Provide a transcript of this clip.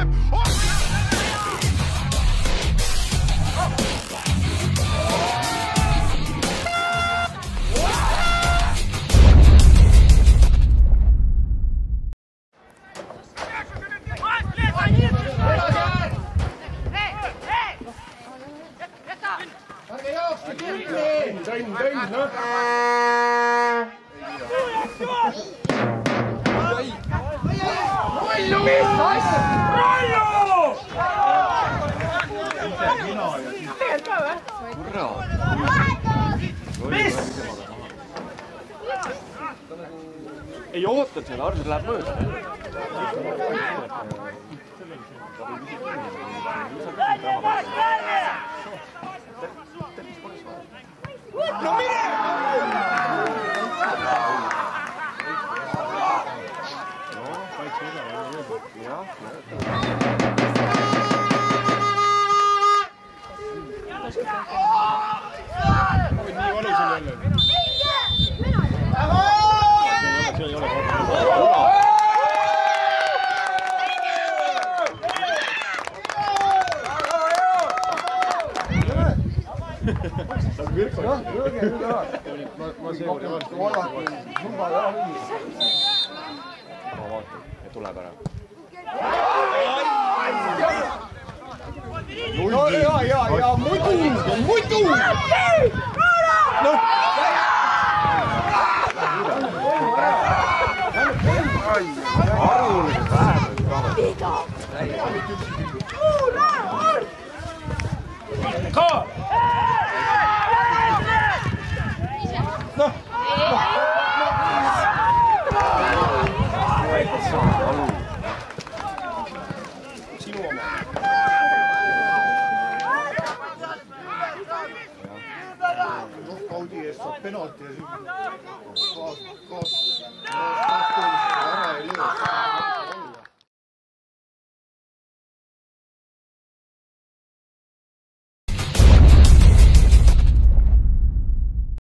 Ei ootanud seda, arvasin, et läheb mööda. No mine! Nii valus on jälle. Ma seekord ja tuleb ära. Ja muidu! Aruliselt vähemalt ka! Sinu oma. Kaudi eest saab penalti ja siis